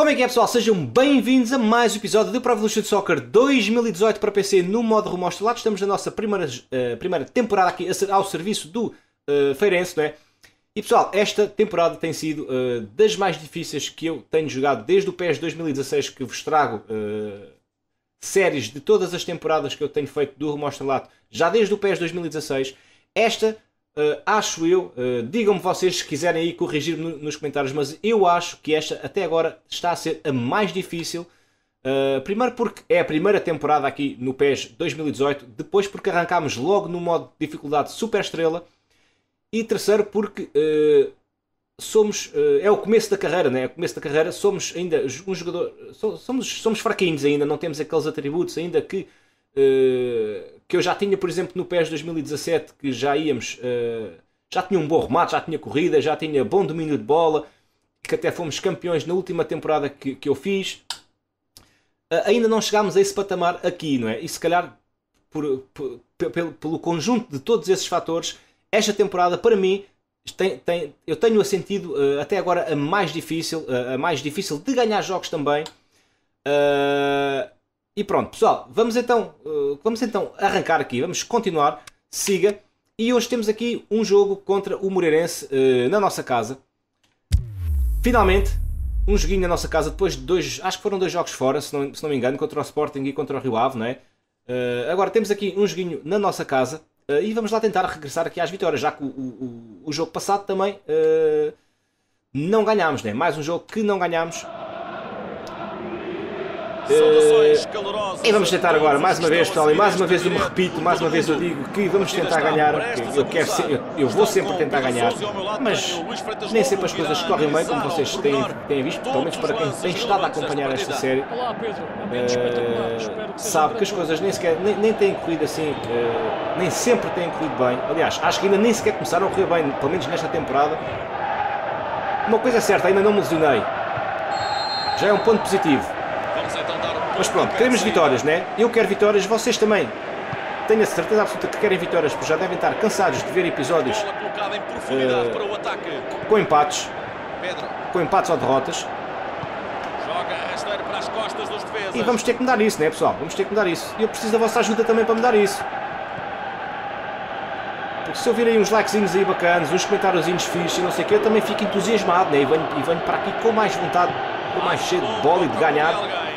Como é que é, pessoal? Sejam bem-vindos a mais um episódio do Pro Evolution Soccer 2018 para PC no modo rumo ao estrelado. Estamos na nossa primeira temporada aqui ao serviço do Feirense, não é? E pessoal, esta temporada tem sido das mais difíceis que eu tenho jogado desde o PES 2016, que vos trago séries de todas as temporadas que eu tenho feito do rumo ao estrelado, já desde o PES 2016. Esta... acho eu, digam-me vocês se quiserem aí corrigir nos comentários, mas eu acho que esta até agora está a ser a mais difícil. Primeiro porque é a primeira temporada aqui no PES 2018, depois porque arrancámos logo no modo de dificuldade Super Estrela, e terceiro porque é o começo da carreira, né? É o começo da carreira, somos ainda um jogador, somos fraquinhos ainda, não temos aqueles atributos ainda que eu já tinha, por exemplo, no PES 2017, que já íamos, já tinha um bom remate, já tinha corrida, já tinha bom domínio de bola, que até fomos campeões na última temporada que eu fiz. Ainda não chegámos a esse patamar aqui, não é? E se calhar pelo conjunto de todos esses fatores, esta temporada para mim eu tenho-a sentido até agora a mais difícil de ganhar jogos também. E pronto, pessoal, vamos então arrancar aqui, vamos continuar, siga. E hoje temos aqui um jogo contra o Moreirense na nossa casa. Finalmente, um joguinho na nossa casa, depois de acho que foram 2 jogos fora, se não me engano, contra o Sporting e contra o Rio Ave, não é? Agora temos aqui um joguinho na nossa casa e vamos lá tentar regressar aqui às vitórias, já que o jogo passado também não ganhámos, né? Mais um jogo que não ganhámos. E vamos tentar agora, mais uma vez, pessoal, e mais uma vez eu me repito, mais uma vez eu digo que vamos tentar ganhar, eu vou sempre tentar ganhar, mas nem sempre as coisas correm bem, como vocês têm visto, pelo menos para quem tem estado a acompanhar esta série, sabe que as coisas nem têm corrido assim, nem sempre têm corrido bem. Aliás, acho que ainda nem sequer começaram a correr bem, pelo menos nesta temporada. Uma coisa é certa, ainda não me lesionei, já é um ponto positivo. Mas pronto, queremos vitórias, né? Eu quero vitórias, vocês também. Tenho a certeza absoluta que querem vitórias, porque já devem estar cansados de ver episódios com empates ou derrotas. E vamos ter que mudar isso, né, pessoal? Vamos ter que mudar isso. E eu preciso da vossa ajuda também para mudar isso. Porque se eu vir aí uns likezinhos aí bacanas, uns comentáriozinhos fixos e não sei o que, eu também fico entusiasmado, né? E venho para aqui com mais vontade, com mais cheio de bola e de ganhar.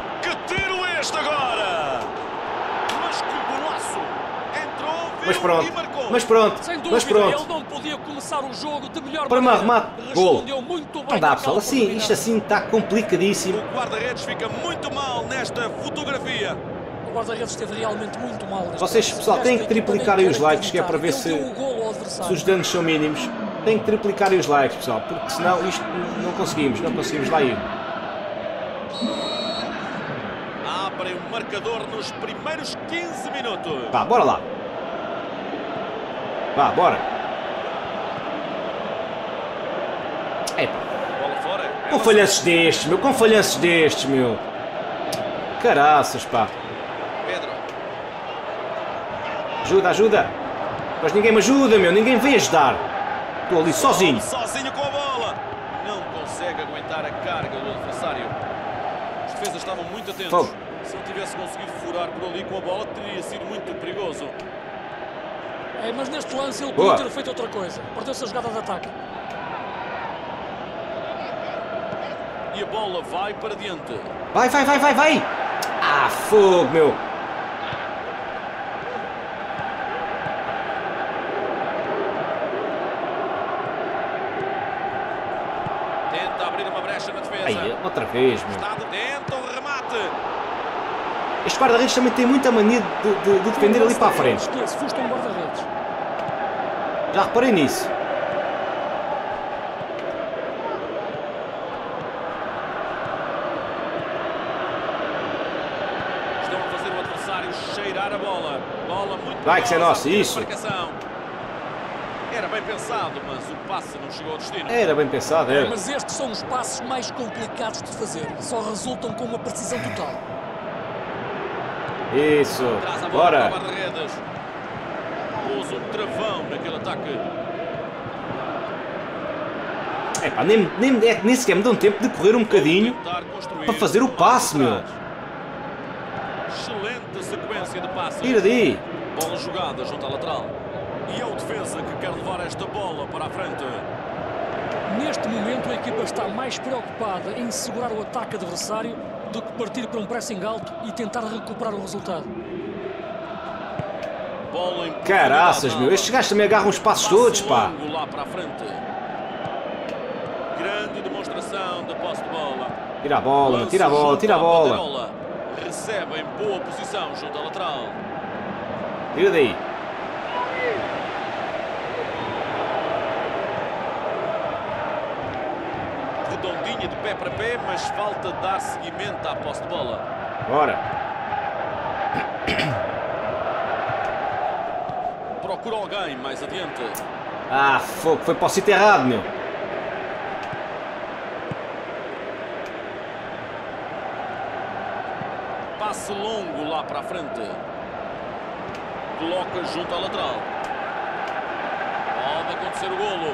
Mas pronto. Ele não podia começar o jogo de melhor para maneira. Remate, gol. Não dá, pessoal, isto assim está complicadíssimo. O guarda-redes fica muito mal nesta fotografia. O guarda-redes esteve realmente muito mal. Vocês, pessoal, têm que triplicar aí os likes, que é para ver se os danos são mínimos. Têm que triplicar aí os likes, pessoal, porque senão isto não conseguimos lá ir. Abre o marcador nos primeiros 15 minutos. Vá, bora lá. Vá, bora. Epa. Com falhanços destes, meu. Caraças, pá. Ajuda. Mas ninguém me ajuda, meu. Ninguém vem ajudar. Estou ali sozinho. Sozinho com a bola. Não consegue aguentar a carga do adversário. Os defesas estavam muito atentos. Fogo. Se ele tivesse conseguido furar por ali com a bola, teria sido muito perigoso. Mas neste lance ele podia ter feito outra coisa. Perdeu-se a jogada de ataque. E a bola vai para diante. Vai. Ah, fogo, meu. Tenta abrir uma brecha na defesa. Aí, outra vez, meu. Está de dentro, remate. Este guarda-redes também tem muita mania de defender ali para a frente. Esquece, fusta um guarda-redes. Já reparei nisso. Estão a fazer o adversário cheirar a bola. Bola muito Vai que é nosso, isso. Era bem pensado, mas o passe não chegou ao destino. Era bem pensado, era. Mas estes são os passos mais complicados de fazer. Só resultam com uma precisão total. Isso, Traz a bola bora. para o guarda-redes. Pôs um travão naquele ataque. Epá, nem sequer me dão tempo de correr um bocadinho para fazer o passe, meu. Excelente sequência de passes. Tira daí. Bola jogada junto à lateral. E é o defesa que quer levar esta bola para a frente. Neste momento a equipa está mais preocupada em segurar o ataque adversário do que partir para um pressing alto e tentar recuperar o resultado. Bola em Caraças, meu. Estes gajos também agarram os passos todos, pá. lá para a frente. Grande demonstração de posse de bola. Tira a bola, tira a bola, tira a bola. Recebe em boa posição junto à lateral. Tira daí. Redondinha de pé para pé, mas falta dar seguimento à posse de bola. Bora. Procura alguém mais adiante. Ah, fogo. Foi para o sítio errado, meu. Passe longo lá para a frente. Coloca junto à lateral. Pode acontecer o golo.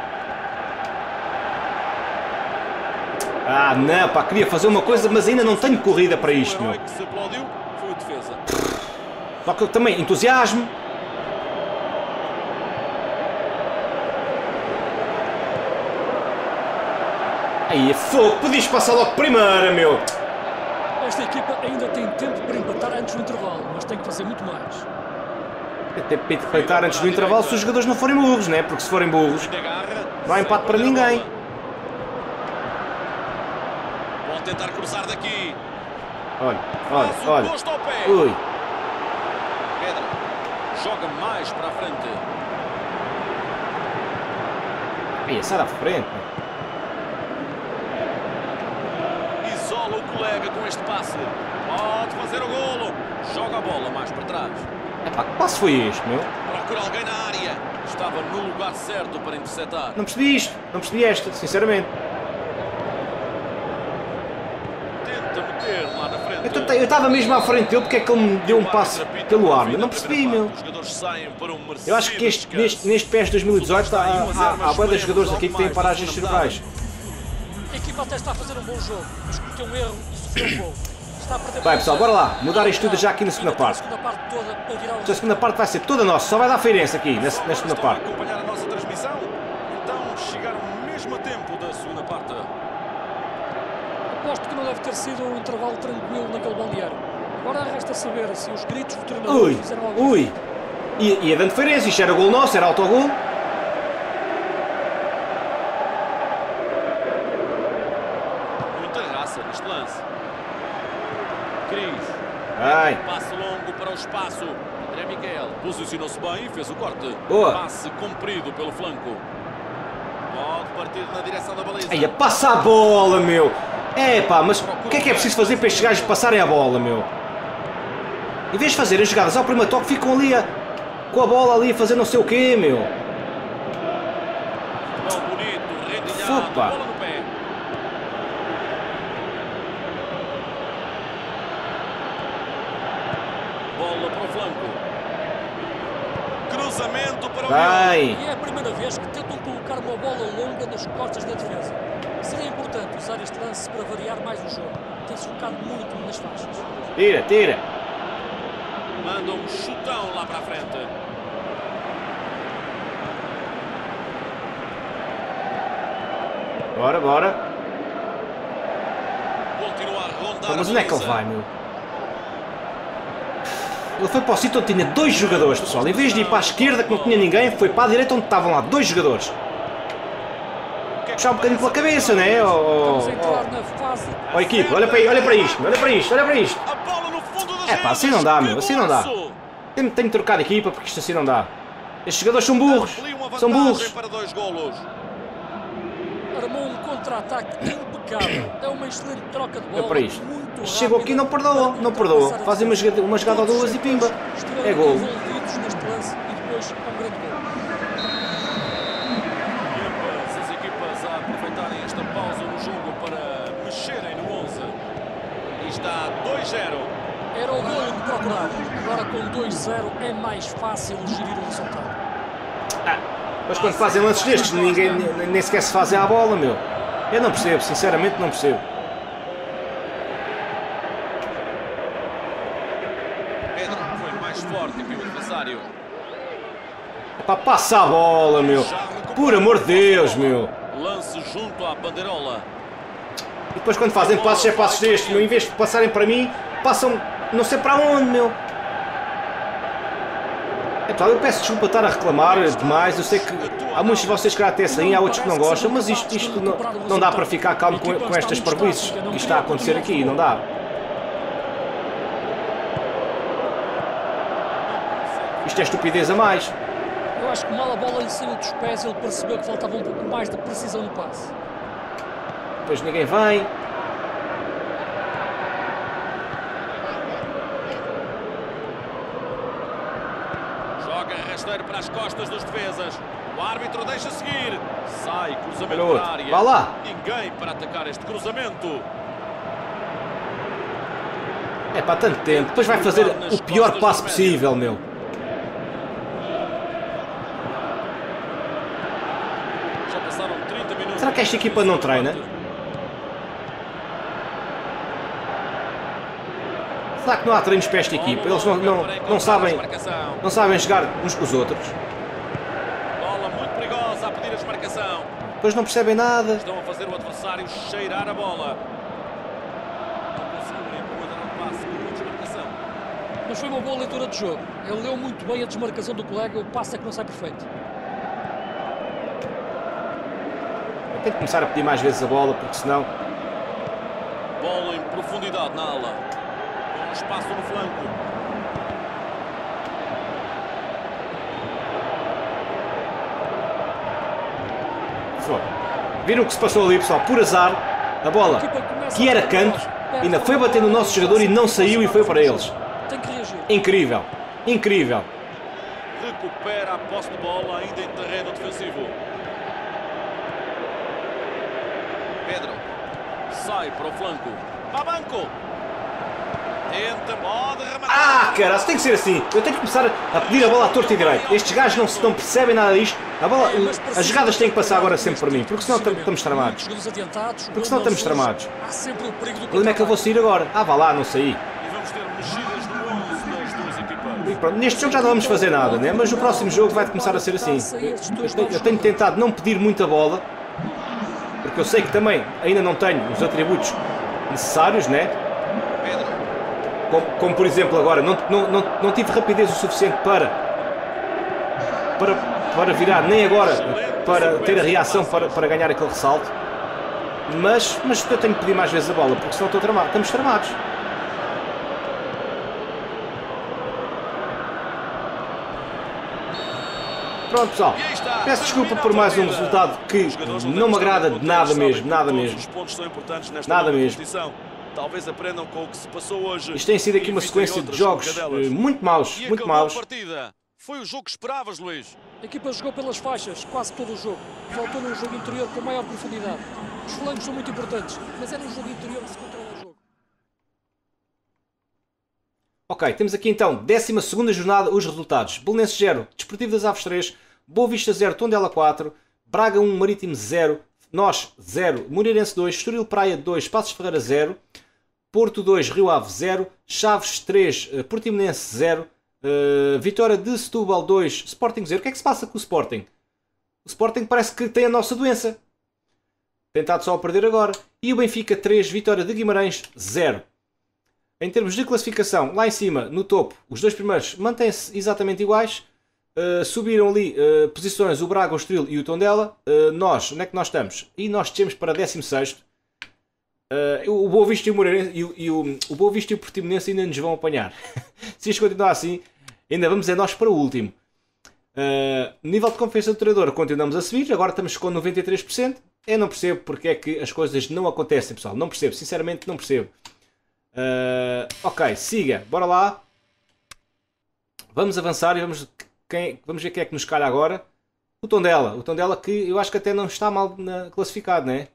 Ah, não, pá. Queria fazer uma coisa, mas ainda não tenho corrida para isto, O meu. herói que se aplaudiu foi o defesa. Só que eu também entusiasmo. Aí, fogo. Podias passar logo primeira, meu. Esta equipa ainda tem tempo para empatar antes do intervalo, mas tem que fazer muito mais. Tem que peitar antes do intervalo se os jogadores não forem burros, né? Porque se forem burros, não há empate para ninguém. Pode tentar cruzar daqui. Olha, olha, olha. Posto ao pé. Ui. Pedro joga mais para a frente. Aí, sai da frente. Isola o colega com este passe. Pode fazer o golo. Joga a bola mais para trás. Epá, que passo foi este, meu? Procura alguém na área. Estava no lugar certo para interceptar. Não percebi isto. Não percebi esta, sinceramente. Tenta meter lá na frente. Eu estava mesmo à frente dele, porque é que ele me deu um passo pelo ar? Eu não percebi, meu. Os jogadores saem para um Eu acho que neste PES 2018 há bué de jogadores aqui que têm paragens cerebrais. A equipa até está a fazer um bom jogo, mas cometeu um erro e sofreu um gol. Está a perder. Vai, pessoal, bora lá. Mudar isto tudo já aqui na segunda parte. A segunda parte toda para virar o A segunda parte vai ser toda nossa. Só vai dar Feirense aqui, na segunda Estão a parte. acompanhar a nossa transmissão? Então chegaram mesmo a tempo da segunda parte. Aposto que não deve ter sido um intervalo tranquilo naquele balneário. Agora resta saber se os gritos do treinador Ui, fizeram algo. ui. Ia dando Feirense, isto era gol nosso, era autogol. Muita raça neste lance. Cris. Ai. Passe longo para o espaço. André Miguel posicionou-se bem e fez o corte. Boa. Passe comprido pelo flanco. Pode partir na direção da baliza. Aí, passa a bola, meu. Epá, mas o que é preciso fazer para estes gajos passarem a bola, meu? Em vez de fazerem jogadas ao primeiro toque, ficam ali com a bola ali a fazer não sei o quê, meu. Bom, bonito, rendilhado, Fupa. bola no pé. Bola para o flanco. Cruzamento para o Vai. E é a primeira vez que tentam colocar uma bola longa nas costas da defesa. Seria importante usar este lance para variar mais o jogo. Tem-se focado muito nas faixas. Tira, tira. Manda um chutão lá para a frente. Bora, bora. Continua a rondar. Mas onde é que ele vai, meu? Ele foi para o sítio onde tinha dois jogadores, pessoal. Em vez de ir para a esquerda, que não tinha ninguém, foi para a direita onde estavam lá dois jogadores. Puxar um bocadinho pela cabeça, né? Vamos entrar na fase. Ó equipe, olha para isto, olha para isto, olha para isto. A bola no fundo da É pá, assim não dá, meu, assim não dá. golaço! Tenho que trocar de equipa porque isto assim não dá. Estes jogadores são burros, Amplia uma são vantagem burros. para 2 golos. Armou um contra-ataque impecável. É uma excelente troca de bola. Olha para isto. muito Chegou aqui e não rápida perdoa, para não perdoa. ultrapassar a Fazem uma jogada ou duas e pimba. Estiveram É gol. envolvidos neste lance e depois é um grande gol. E ambas as equipas a aproveitarem esta pausa no jogo para mexerem no 11. E está 2-0. Era o gol que procurava. Agora com 2-0 é mais fácil gerir o resultado. Mas quando fazem lances destes, ninguém nem sequer se fazem à bola, meu. Eu não percebo, sinceramente não percebo. Pedro foi mais forte que o adversário. Epá, passa a bola, meu. Por amor de Deus, meu. Lance junto à bandeirola. E depois quando fazem passos, é passos destes, meu. Em vez de passarem para mim, passam não sei para onde, meu. Epá, eu peço desculpa estar a reclamar demais. Eu sei que há muitos de vocês que até saem, há outros que não gostam, mas isto não dá para ficar calmo com estas parvoíces que está a acontecer aqui, não dá. Isto é estupidez a mais. Eu acho que mal a bola lhe saiu dos pés, ele percebeu que faltava um pouco mais de precisão no passe. Depois ninguém vem. Joga rasteiro para as costas dos defesas. O árbitro deixa seguir. Sai, cruzamento para a área. Vá lá. Ninguém para atacar este cruzamento. É para tanto tempo. Depois vai fazer o pior passe possível, meu. Já passaram 30 minutos. Será que esta equipa não treina? Será que não há treinos para esta equipa? Eles não sabem jogar uns com os outros. Bola muito perigosa a pedir a desmarcação. Depois não percebem nada. Estão a fazer o adversário cheirar a bola. Não conseguem enquadrar o passe com a desmarcação. Mas foi uma boa leitura de jogo. Ele leu muito bem a desmarcação do colega, o passe é que não sai perfeito. Eu tenho que começar a pedir mais vezes a bola, porque senão... Bola em profundidade na ala. Com espaço no flanco. Viram o que se passou ali, pessoal? Por azar, a bola que era canto, ainda foi bater no nosso jogador e não saiu e foi para eles. Tem que reagir. Incrível, incrível. Recupera a posse de bola ainda em terreno defensivo. Pedro sai para o flanco. Babanco. Tenta, pode rematar. Cara, tem que ser assim. Eu tenho que começar a pedir a bola à torta e direito. Estes gajos não percebem nada disto. A bola, as jogadas têm que passar agora sempre por mim, porque senão estamos tramados. Porque senão estamos tramados. Há sempre o perigo do O problema é que eu vou sair agora. Vá lá, não saí. E vamos ter mexidas no 11 das duas equipas. E pronto, neste jogo já não vamos fazer nada, né? Mas o próximo jogo vai começar a ser assim. Eu tenho tentado não pedir muita bola, porque eu sei que também ainda não tenho os atributos necessários, né? Como por exemplo agora, não tive rapidez o suficiente para virar, nem agora para ter a reação para ganhar aquele ressalto. Mas eu tenho que pedir mais vezes a bola, porque senão estamos tramados. Pronto, pessoal, peço desculpa por mais um resultado que não me agrada de nada mesmo, nada mesmo. Nada mesmo. Talvez aprendam com o que se passou hoje. Isto tem sido aqui uma sequência de jogos muito maus, muito maus. Foi o jogo que esperavas, Luís. A equipa jogou pelas faixas quase todo o jogo. Faltou num jogo interior com maior profundidade. Os flancos são muito importantes, mas é num jogo interior que se controla o jogo. Ok, temos aqui então, 12ª jornada, os resultados. Belenenses 0, Desportivo das Aves 3, Boa Vista 0, Tondela 4, Braga 1, Marítimo 0, Nós 0, Moreirense 2, Estoril Praia 2, Passos Ferreira 0, Porto 2, Rio Ave 0, Chaves 3, Portimonense 0, Vitória de Setúbal 2, Sporting 0. O que é que se passa com o Sporting? O Sporting parece que tem a nossa doença. Tentado só a perder agora. E o Benfica 3, Vitória de Guimarães 0. Em termos de classificação, lá em cima, no topo, os dois primeiros mantêm-se exatamente iguais. Subiram ali posições o Braga, o Estoril e o Tondela. Nós, onde é que nós estamos? E nós descemos para 16º. O Boa Vista e o Moreirense o Boa Vista e o Portimonense ainda nos vão apanhar. Se isto continuar assim, ainda vamos nós para o último. Nível de confiança do treinador, continuamos a subir. Agora estamos com 93%. Eu não percebo porque é que as coisas não acontecem, pessoal. Não percebo, sinceramente não percebo. Ok, siga, bora lá. Vamos avançar e vamos ver quem é que nos calha agora. O Tondela que eu acho que até não está mal classificado, não é?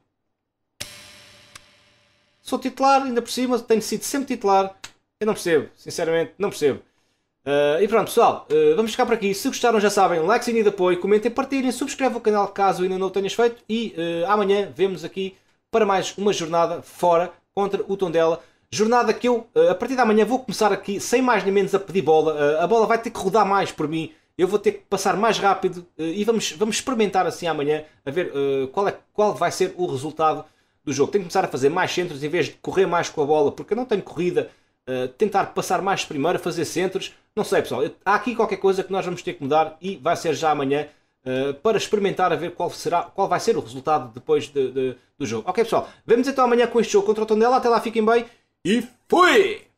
Sou titular, ainda por cima, tenho sido sempre titular. Eu não percebo, sinceramente, não percebo. E pronto, pessoal, vamos ficar por aqui. Se gostaram, já sabem, like, sininho de apoio, comentem, partilhem, subscrevam o canal caso ainda não o tenhas feito. E amanhã vemos aqui para mais uma jornada fora contra o Tondela. Jornada que eu, a partir da manhã, vou começar aqui, sem mais nem menos, a pedir bola. A bola vai ter que rodar mais por mim. Eu vou ter que passar mais rápido e vamos experimentar assim amanhã, a ver qual vai ser o resultado do jogo. Tenho que começar a fazer mais centros em vez de correr mais com a bola, porque eu não tenho corrida. Tentar passar mais primeiro, fazer centros. Não sei, pessoal. Há aqui qualquer coisa que nós vamos ter que mudar e vai ser já amanhã para experimentar a ver qual vai ser o resultado depois do jogo. Ok, pessoal. Vemos então amanhã com este jogo contra o Tondela. Até lá, fiquem bem e fui!